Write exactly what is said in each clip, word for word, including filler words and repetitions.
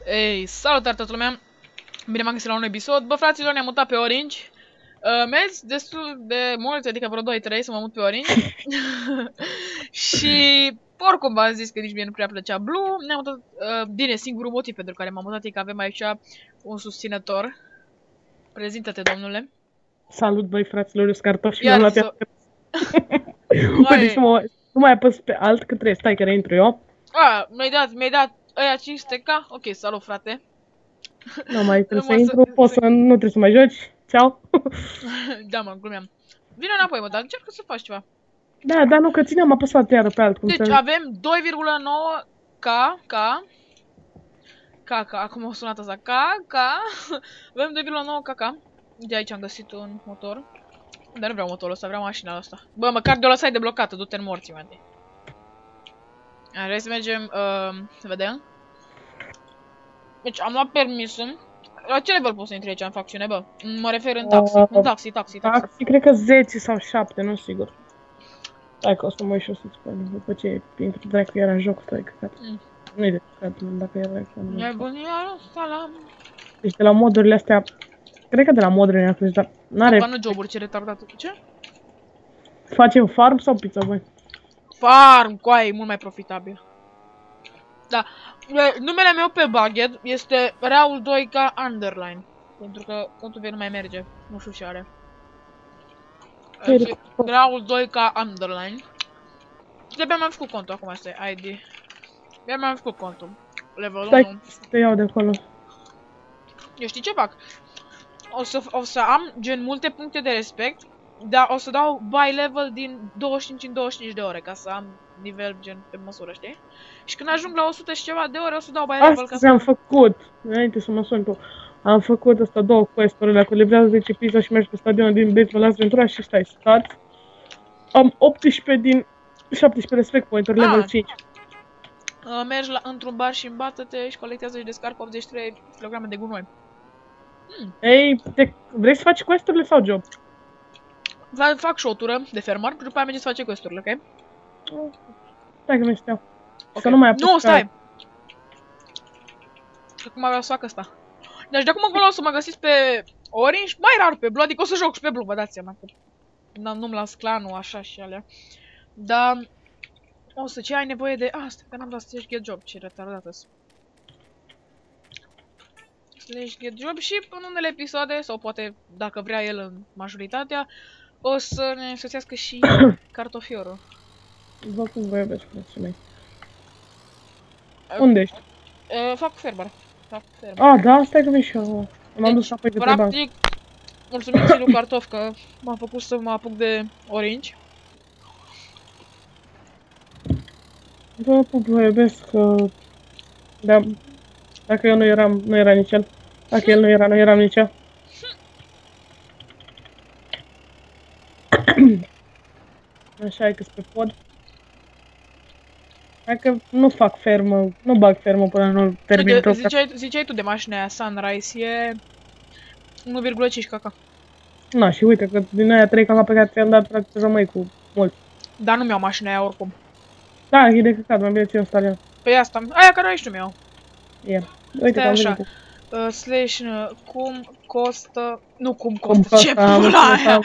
Ei, salutare toată lumea! Bine m-am găsit la un episod. Bă, fraților, ne-am mutat pe Orange. Uh, Mergi destul de mult, adică vreo doi trei să mă mut pe Orange. Și oricum v-am zis că nici mie nu prea plăcea Blue. Ne-am mutat, uh, bine, singurul motiv pentru care m-am mutat e că avem aici un susținător. Prezintă-te, domnule. Salut, băi, fraților, eu sunt Cartof și Iar mi-am luat să- Bă, deci nu, mă, nu mai apăs pe alt, că trebuie, stai că reintru eu. A, mi-ai dat, mi-ai dat aia cinci sute K? Ok, salut, frate. Nu mai trebuie să Rămas intru, să- poți să, nu trebuie să mai joci. Ceau. Da, mă, glumeam. Vino înapoi, mă, dar încercă să faci ceva. Da, dar nu, că ține, am apăsat iară pe alt, cum Deci să... avem doi virgulă nouă K, K, K, K, acum a sunat asta, K, K, avem doi virgulă nouă K, K, de aici am găsit un motor, dar nu vreau motorul ăsta, vreau mașina asta. Bă, măcar de-o lăsai deblocată, du-te în morții, mă. Hai să mergem, uh, să vedem. Deci am luat permisul. La ce level poți să intri aici în facțiune, bă? Mă refer în taxi, Uh, în taxi, taxi, taxi. Taxi, cred că zece sau șapte, nu sigur. Stai că o să mă uit și o să-ți spun, după ce intru dracu iar în joc, stai căcat. Mm. Nu-i de căcat, dacă e dracu. Nebunia ăsta la... Deci de la modurile astea, cred că de la modurile astea, dar n-are... Bă, nu joburi, ce retardat. Ce? Facem farm sau pizza, băi? Farm, coaie, e mult mai profitabil. Da, e, numele meu pe Bugged este Raul doi K Underline. Pentru că contul meu nu mai merge, nu știu ce are. Deci, Raul doi K Underline. Și de-abia mi-am făcut contul, acum asta e I D. De-abia mi-am făcut contul. Level Stai unu. să te iau de acolo. Eu știi ce fac? O să, o să am gen multe puncte de respect, dar o să dau by level din douăzeci și cinci în douăzeci și cinci de ore, ca să am nivel gen pe măsură, știi? Și când ajung la o sută și ceva de ore, o să dau by level ca Astăzi să... am făcut, înainte să mă suni tu, am făcut asta două quest-uri, dacă livrează zece pizza și mergi pe stadionul din Baseball Las Ventura și stai stat. Am optsprezece din șaptesprezece respect point-uri, Ah. level cinci. Uh, mergi la, într-un bar și îmbată-te și colectează și descarcă optzeci și trei kilograme de gunoi. Hmm. Ei, te, vrei să faci quest-urile sau job? Va- Fac și o tură de fermar, după aia merge să face quest-urile, ok? Stai că mi se iau. Ok. Să nu mai apuc Nu, stai! ca- Și acum vreau să fac asta. Deci de acum încolo o să mă găsiți pe Orange, mai rar pe Blue, adică o să joc și pe Blue, vă dați seama că nu-mi las clanul așa și alea. Dar o să ce ai nevoie de... Asta, că n-am dat slash get job, ce retardată-s. Slash get job și în unele episoade, sau poate dacă vrea el în majoritatea, o să ne însoțească și cartofiorul. Vă cum vă iubesc, frații mei. Unde ești? Uh, fac fermar. Fac fermar. Ah, da, stai că vin și eu. M-am dus apoi de pe banc. Practic, mulțumim ție lui Cartof că m-a făcut să mă apuc de Orange. Vă pup, vă iubesc că... Da, dacă eu nu eram, nu era nici el. Dacă el nu era, nu eram nici eu. Așa e că pe pod. Hai că nu fac fermă, nu bag fermă până nu termin tot. Ziceai, ziceai tu de mașina aia Sunrise, e unu virgulă cinci kk. Na, și uite că din aia trei caca pe care ți-am dat, practic rămâi cu mult. Dar nu mi-au mașina aia oricum. Da, e de căcat, mai bine ți-o instaleam. Păi asta, aia care aici nu mi-au. E. Uite Stai că am așa. venit cu... Uh, slash, uh, cum costă... Nu, cum Cum costă, ce costă, am pula înțeles, aia! am.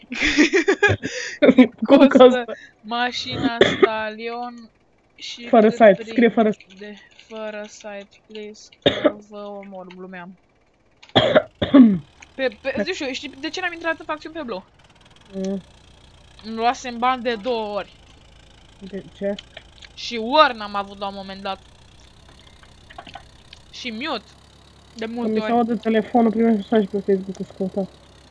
Cum Costă costă? mașina stalion și... Fără cât site, prin- scrie fără De, fără site, please, că vă omor, glumeam. Pe, pe, zic și eu, știi de ce n-am intrat în facțiune pe Blue? Mm, Îmi luasem bani de două ori. De ce? Și ori n-am avut la un moment dat. Și mute. De Când multe mi se ori. aude telefonul, primești mesaj pe Facebook, îți căuta.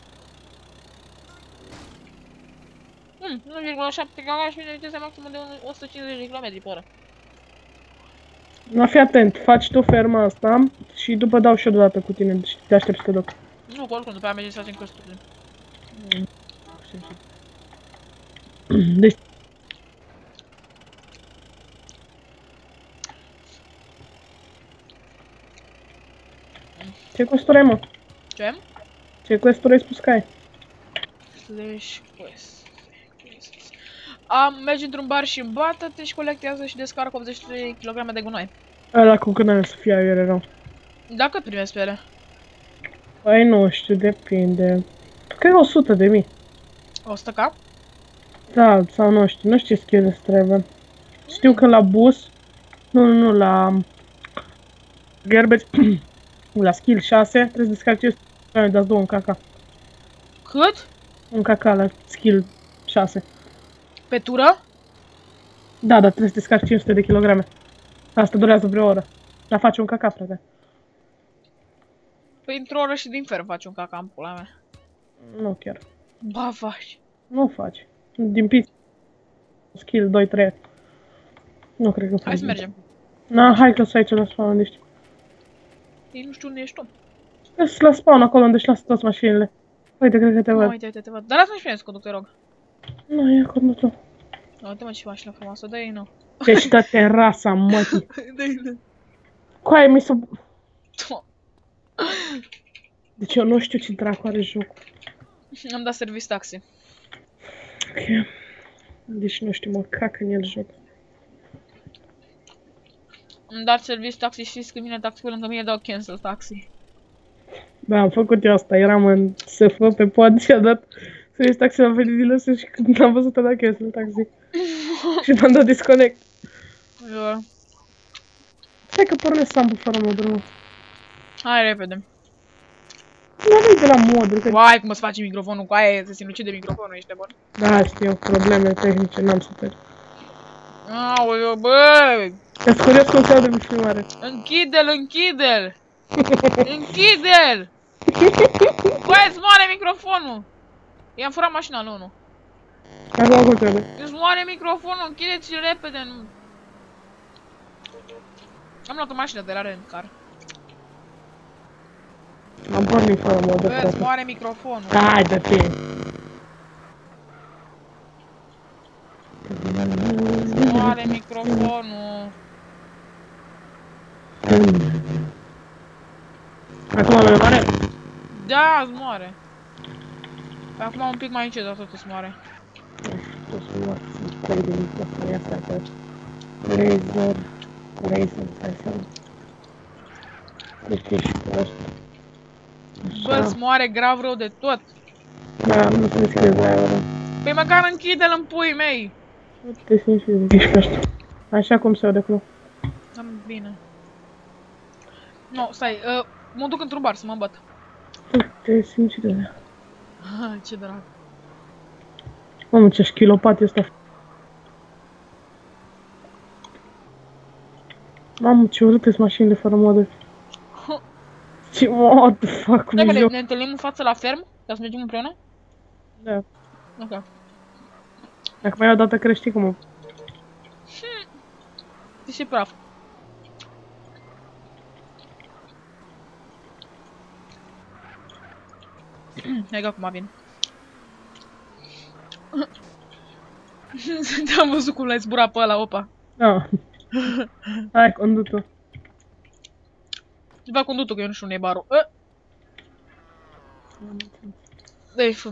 Hmm, unu virgulă șapte km și mine viteza maximă de o sută cincizeci de kilometri pe oră. Na, fii atent, faci tu ferma asta și după dau și eu deodată cu tine și te aștept să te duc. Nu, că oricum după aia merge să facem costurile. Deci... Ce quest-uri ai, mă? Ce? Ce quest-uri ai spus că ai? Slash quest. Quests. Am, mergi într-un bar și îmbată-te și colectează și descarcă optzeci și trei kilograme de gunoi. Ăla cu când să fie aiurea rău. Da cât primesc pe ele? Păi nu știu, depinde. Cred că o sută de mii. o sută K? Da, sau nu știu, nu știu ce skill îți trebuie. Știu că la bus, nu, nu, nu, la garbage, la skill șase, trebuie să descarci cinci sute de dați două în caca. Cât? Un caca la skill șase. Pe tură? Da, dar trebuie să descarci cinci sute de kilograme. Asta durează vreo oră. Dar face un caca, frate. Păi într-o oră și din fer faci un caca în pula mea. Nu chiar. Ba, faci. Nu faci. Din pis. Skill doi trei. Nu cred că faci. Hai să mergem. Na, hai că să aici la spawn unde ești. Ei, nu știu unde ești tu. Sunt la spawn acolo unde își lasă toți mașinile. Uite, cred că te Mă, văd. uite, uite, te văd. Dar lasă-mă și pe mine să conduc, te rog. Nu, e conductul. Uite-mă ce mașină frumoasă, dă-i nu. Deci dă terasa, mătii. Dă-i nu. Coaie, mi s-o... Deci eu nu știu ce dracu are jocul. Am dat service taxi. Ok. Deci nu știu, mă cac în el joc. Am dat service taxi și știți când vine taxiul lângă mine, dau cancel taxi. Da, am făcut eu asta, eram în S F pe pod și a dat service taxi la venit din lăsă și când am văzut a dat cancel taxi. Și m-am dat disconnect. Eu... Hai că pornesc Sambu fără modul, mă. Hai repede. Nu avei de la modul, că... Uai, cum îți face microfonul cu aia, se sinucide microfonul, ești de bun. Da, știu, probleme tehnice, n-am să Aoleu, băi! Te-ați curios cum se aude filmare. Închide-l, închide-l! Închide-l! Băi, îți moare microfonul! I-am furat mașina lui unu. Acum cum se aude. Îți moare microfonul, închide-ți-l repede, nu... Am luat o mașină de la Rent-Car. Am pornit fără modul, Băi, îți frate. moare microfonul. Hai, dă-te! Îți moare microfonul. Acum mai mare? Da, îți moare. Păi acum un pic mai încet, dar tot îți moare. Nu știu, să luat, sunt trei de microfon, ia stai pe Razer, Razer, stai să... Deci ești prost. Bă, îți moare grav rău de tot. Da, nu se deschide la euro. Păi măcar închide-l în puii mei. Nu te simți și ești prost. Așa cum se aude acum. Am bine. Nu, stai, uh, mă duc într-un bar să mă bat. Te simți de alea. Ce drag. Mamă, ce șchilopat e ăsta. Mamă, ce urâte-s mașinile fără moduri. Ce, what the fuck, cum Dacă e ne, joc? ne întâlnim în față la ferm, ca să mergem împreună? Da. Ok. Dacă mai iau o dată crești cum o... Ești și praf. Hai că acum vin. Te-am văzut cum l-ai zburat pe ăla, opa. Da. Hai, condutul. Ceva condutul, că eu nu știu unde e barul. Uh! Dă-i fă.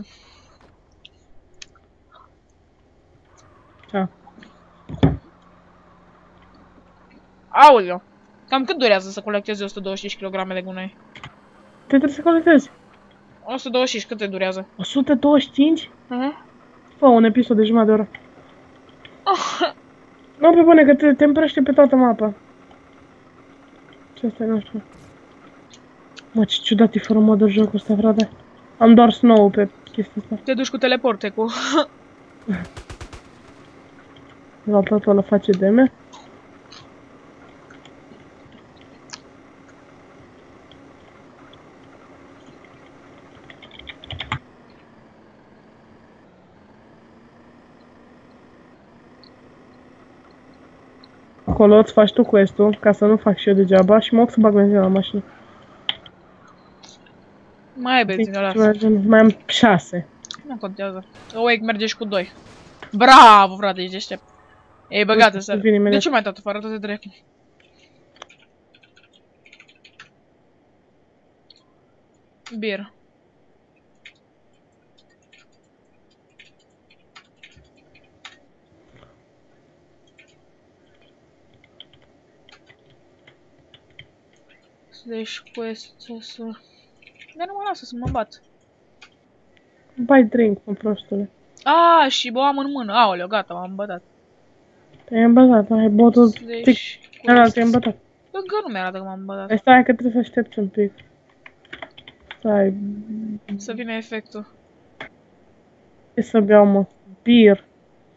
Ceau. Aoleu! Cam cât durează să colectezi o sută douăzeci și cinci kilograme de gunoi? Te trebuie să colectezi. o sută douăzeci și cinci, cât te durează? o sută douăzeci și cinci? Uh-huh. Fă un episod de jumătate de oră. Nu, pe bune, că te, te împrăște pe toată mapa. Ce asta e, nu știu. Mă, ce ciudat e fără modul jocul ăsta, frate. Am doar snow pe chestia asta. Te duci cu teleporte, cu... La totul ăla face deme. Acolo îți faci tu quest-ul, ca să nu fac și eu degeaba și mă oc să bag benzină la mașină. Mai ai benzină la Mai am șase. Nu contează. Awake merge și cu doi. Bravo, frate, ești deștept. Ei, băgată, săr. De ce mai dat afară toate dracu? Bir. Slash quest să... Dar nu mă lasă să mă bat. Bai drink, mă prostule. Ah, și o am în mână. Aoleu, gata, m-am bătat. Te-ai îmbătat, ai botul tic. Da, te-ai îmbătat. Încă nu mi-arată că m-am bătat. Hai, stai că trebuie să aștepți un pic. Stai. Să vină efectul. Ce să beau, mă? Beer.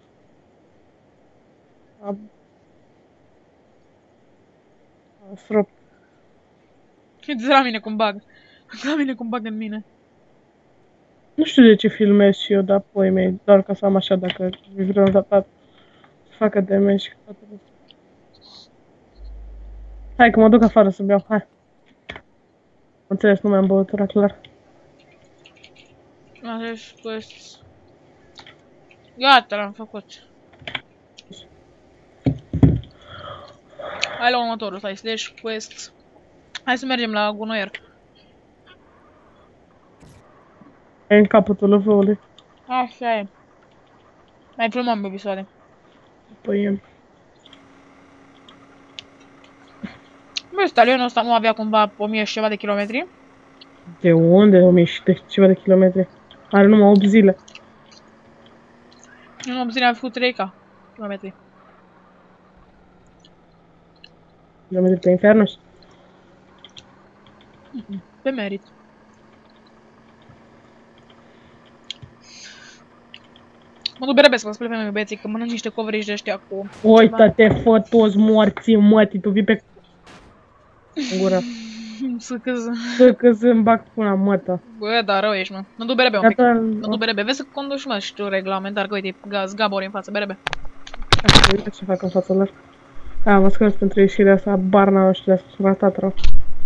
Strop. Uite la mine cum bag. Uite la mine cum bag în mine. Nu știu de ce filmez și eu, dar poi mei, doar ca să am așa dacă vreau să facă damage și toate astea. Hai că mă duc afară să beau, hai. Înțeles, nu mi-am băutura, clar. Așa, quest. Gata, l-am făcut. Hai la următorul, stai, slash quest. Hai să mergem la gunoier. E în capătul lăvăului. Așa e. Mai filmăm episoade. Păi e. Băi, stalionul ăsta nu avea cumva o mie și ceva de kilometri? De unde? o mie și de ceva de kilometri. Are numai opt zile. În opt zile am făcut trei K kilometri. Kilometri pe Infernus? Pe merit. Mă duc berebesc, mă spune pe mine băieții, că mănânc niște coverage de ăștia cu... Uită-te, fă toți morții, mătii, tu vii pe... în gură. Să căză. Să că să-mi bag până mătă. Bă, dar rău ești, mă. Mă duc berebe un pic. Gata, Mă duc berebe. Vezi să conduci, mă, și tu regulamentar, că uite, gaz, gabori în față, berebe. Așa, uite ce fac în fața lor. A, mă scuze pentru ieșirea asta, barna, nu știu, de-asta, s-a ratat rău.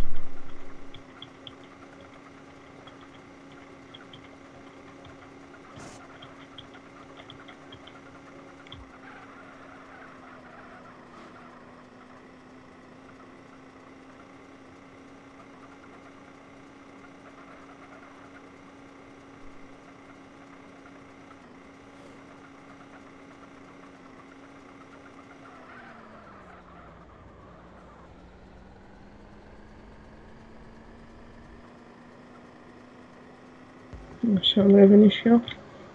Așa, am revenit și eu.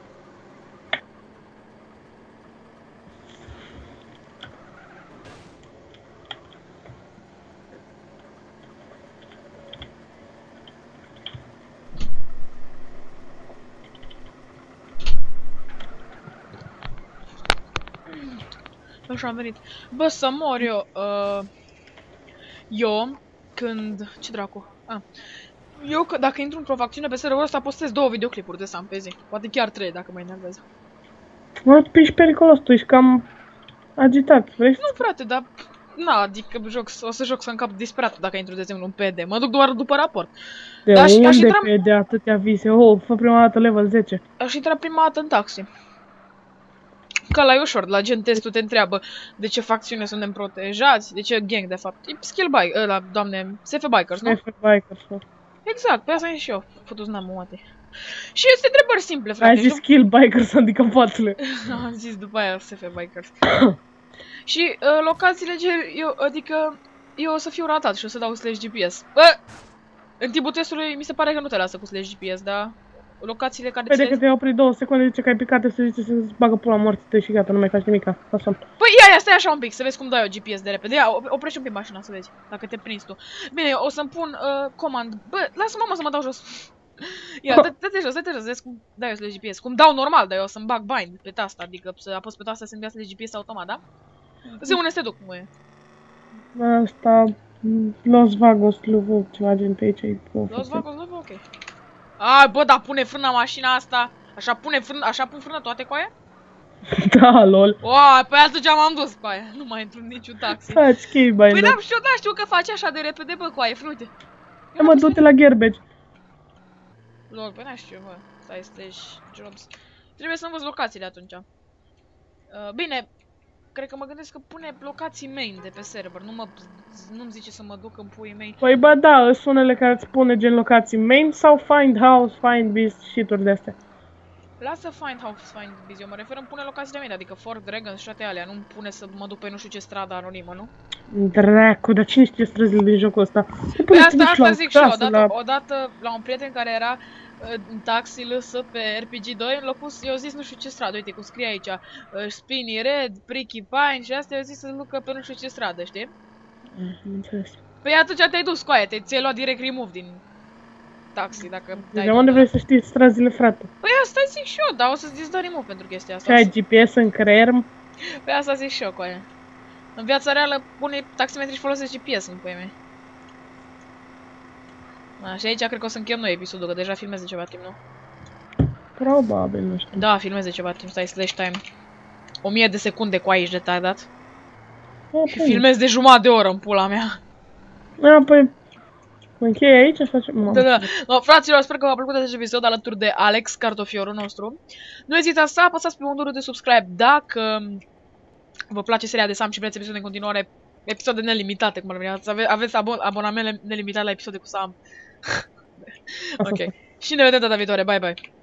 Așa am venit. Bă, să mor eu. Uh, eu, când... Ce dracu? Ah. Eu, că, dacă intru într-o facțiune pe serverul ăsta, postez două videoclipuri de Sam pe zi. Poate chiar trei, dacă mă enervez. Mă, ești periculos, tu ești cam agitat, vrei? Nu, frate, dar... Na, adică joc, o să joc să încap disperat dacă intru, de exemplu, în P D. Mă duc doar după raport. De Dar unde aș intra... pe de atâtea vise? Oh, fă prima dată level zece. Aș intra prima dată în taxi. Că la e ușor, la gen testul te întreabă de ce facțiune suntem protejați, de ce gang, de fapt. E skill bike, ăla, doamne, S F Bikers, nu? S F Bikers, mă. Exact, pe asta e și eu. Fătus n-am moate. Și este întrebări simple, frate. Ai zis skill bikers, adică patule. Am zis după aia S F Bikers. Și uh, locațiile, eu, adică, eu o să fiu ratat și o să dau slash G P S. Bă, în timpul testului mi se pare că nu te lasă cu slash G P S, dar locațiile care Vede ți că te-ai oprit două secunde, zice că ai picat, să zice să-ți bagă pula morții și gata, nu mai faci nimica. Lasă-mi. Păi ia, ia, stai așa un pic, să vezi cum dai eu G P S de repede. Ia, oprește un pic mașina să vezi, dacă te prinzi tu. Bine, o să-mi pun uh, comand. Bă, lasă-mă, mă, să mă dau jos. Ia, dă-te jos, dă-te jos, vezi cum dai eu slash G P S. Cum dau normal, dar eu o să-mi bag bind pe tasta, adică să apăs pe tasta să-mi dea slash G P S automat, da? Zi unde se duc, mă. Asta... Los Vagos, Luvu, ceva gen pe aici. Los Vagos, Luvu, ok. Ai, bă, dar pune frâna mașina asta. Așa pune frână, așa pun frână toate cu aia? Da, lol. Oa, pe aia degeaba m-am dus cu aia. Nu mai intru în niciun taxi. Faci schimb, bai. Păi n-am știut, n-am știut că faci așa de repede, bă, cu aia, frate. Hai mă, du-te la Gearbage. Lol, păi n-am știut, bă. Stai, slash jobs. Trebuie să învăț locațiile atunci. Uh, bine, cred că mă gândesc că pune locații main de pe server. Nu mă, nu-mi zice să mă duc în puii mei. Păi ba da, sunt unele care îți pune gen locații main sau find house, find beast, shit-uri de-astea. Lasă Find House Find Busy, eu mă refer în pune locațiile mele, adică Fort Dragon și toate alea, nu-mi pune să mă duc pe nu știu ce stradă anonimă, nu? Dracu, dar cine știe străzile din jocul ăsta? Păi asta, asta zic și eu, odată, la... odată la un prieten care era uh, în taxi lăsă pe R P G doi, în locul, eu zis nu știu ce stradă, uite cum scrie aici, uh, Spinny Red, Pricky Pine și astea, eu zis să ducă pe nu știu ce stradă, știi? Înțeles. Păi atunci te-ai dus cu aia, ți-ai luat direct remove din taxi, dacă... De unde vrei să știi străzile, frate? Păi asta zic și eu, dar o să-ți dă remove pentru chestia asta. Ce ai G P S în creier? Păi asta zic și eu cu aia. În viața reală, unii taximetrici folosesc G P S în puii mei. Da, și aici cred că o să încheiem noi episodul, că deja filmez de ceva timp, nu? Probabil, nu știu. Da, filmez de ceva timp, stai slash time. O mie de secunde cu aici detardat. A, și filmez de jumătate de oră în pula mea. A, păi... Mă închei aici? Facem... Da, da. No, fraților, sper că v-a plăcut acest episod alături de Alex, cartofiorul nostru. Nu ezitați să apăsați pe butonul de subscribe dacă vă place seria de Sam și vreți episoade în continuare, episoade nelimitate, cum ar veni. Ave aveți abon abonament nelimitat la episoade cu Sam. Ok. Și ne vedem data viitoare. Bye, bye.